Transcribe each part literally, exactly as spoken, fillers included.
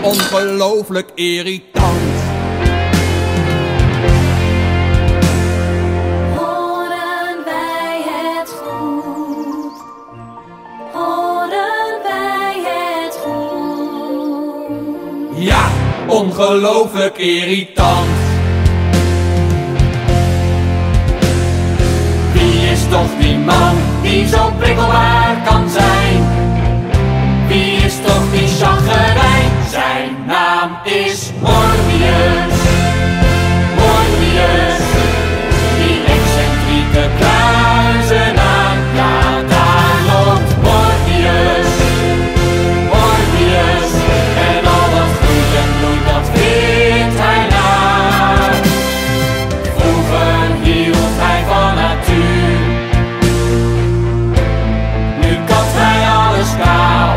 ongelooflijk irritant. Horen wij het goed? Horen wij het goed? Ja, ongelooflijk irritant. Wie is toch die man die zo prikkelbaar kan zijn? Wie is toch die chaggerijn? Zijn naam is Morbius. Morbius, die excentrieke kluizenaar. Ja, daar loopt Morbius. Morbius, en al wat groeit en bloeit, dat vindt hij naar. Vroeger hield hij van natuur, nu kapt hij alles kaal.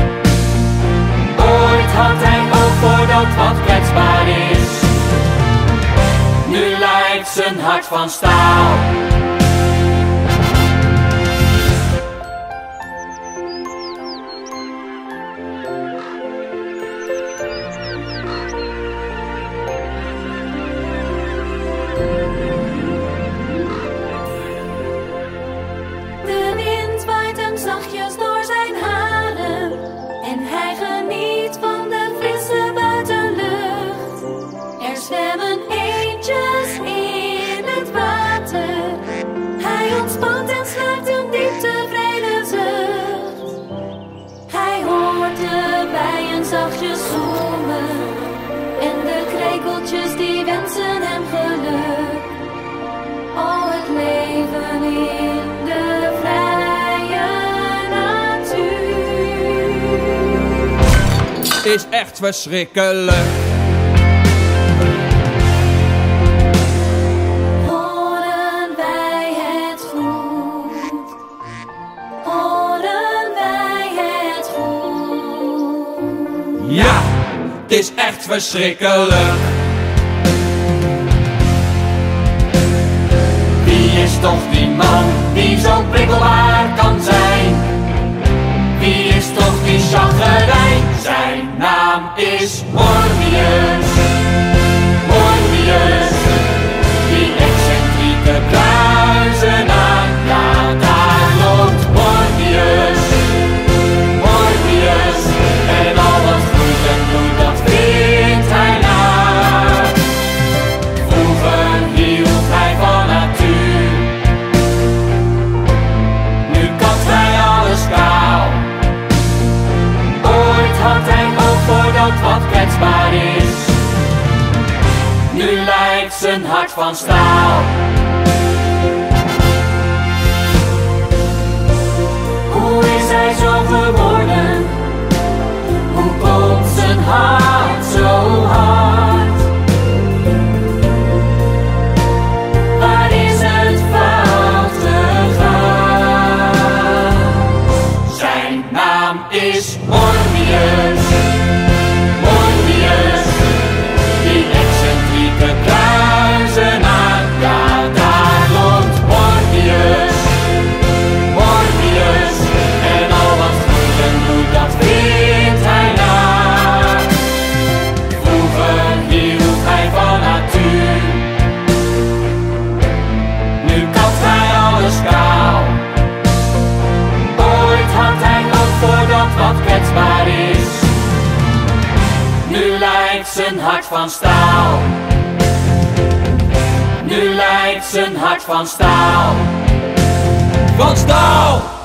Ooit had hij ook voor dat wat kwetsbaar is, nu lijkt zijn hart van staal. De wind waait hem zachtjes door zijn haren en hij geniet van de frisse buitenlucht. Er zwemmen eendjes in het water. Hij ontspant en slaakt een diep tevreden zucht. Hij hoort de bijen zachtjes zoomen en de krekeltjes die wensen hem geluk. Oh, het leven in de vrije natuur. Het is echt verschrikkelijk. Horen wij het goed? Horen wij het goed? Ja, het is echt verschrikkelijk. Wie is toch die man die zo prikkelbaar kan zijn? Wie is toch die chaggerijn? Zijn naam is Morbius. Morbius, die excentrieke kluizenaar. Ja, daar loopt Morbius. Morbius, en al wat groeit en bloeit, dat vindt hij naar. Vroeger hield hij van natuur, nu kapt hij alles kaal. Ooit had hij ook voor dat wat kwetsbaar is, nu lijkt zijn hart van staal. Hoe is hij zo geworden? Hoe komt zijn hart zo hard? Waar is het fout gegaan? Zijn naam is Morbius. Morbius, die excentrieke kluizenaar. Ja, daar loopt Morbius. Morbius, en al wat groeit en bloeit, dat vindt hij naar. Vroeger hield hij van natuur, nu kapt hij alles kaal. Ooit had hij ook voor dat wat kwetsbaar is, nu lijkt zijn hart van staal. Nu lijkt zijn hart van staal. Van staal!